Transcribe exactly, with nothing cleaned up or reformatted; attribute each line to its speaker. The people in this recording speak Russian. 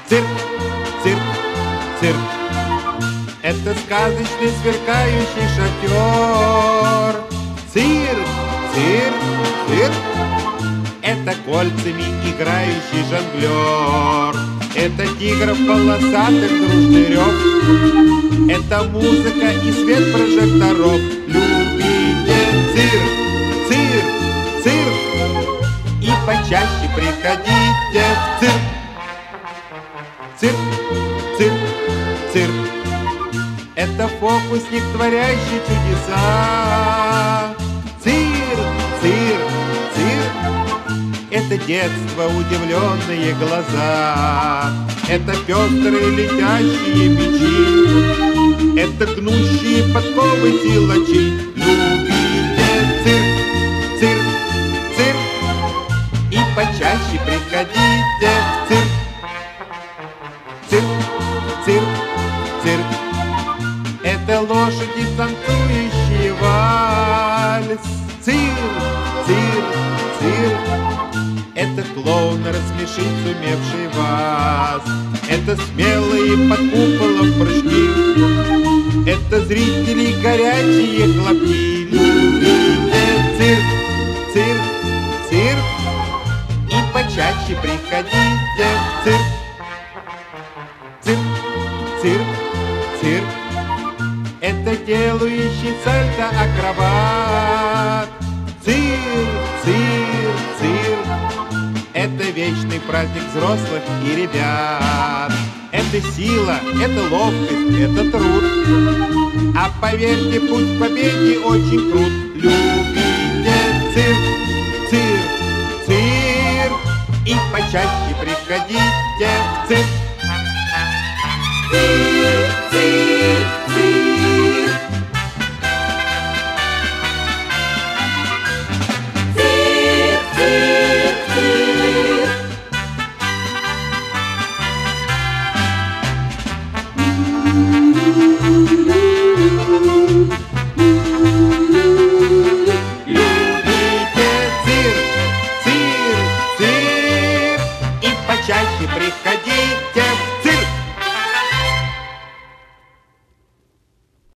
Speaker 1: Цирк, цирк, цирк. Это сказочный сверкающий шатер. Цирк, цирк, цирк. Это кольцами играющий жонглер. Это тигров полосатых дружный рев. Это музыка и свет прожекторов. Любите цирк, цирк, цирк. И почаще приходите в цирк. Цирк, цирк, цирк. Это фокусник, творящий чудеса. Цирк, цирк, цирк. Это детство, удивленные глаза. Это пестрые летящие мечи. Это гнущие подковы силачи. Любите цирк, цирк, цирк. И почаще приходите в цирк. Цирк, цирк, цирк. Это лошади, танцующие вальс. Цирк, цирк, цирк. Это клоун, рассмешить сумевший вас. Это смелые под куполом прыжки. Это зрители, горячие хлопки. Любите цирк, цирк, цирк. И почаще приходите в цирк. Цирк, цирк, цирк. Это делающий сальто акробат. Цирк, цирк, цирк. Это вечный праздник взрослых и ребят. Это сила, это ловкость, это труд. А поверьте, путь к победе очень крут. Любите цирк, цирк, цирк. И почаще приходите в цирк. Цирк, цирк, цирк. Цирк, цирк, цирк. Любите цирк, цирк, цирк. И почаще приходите в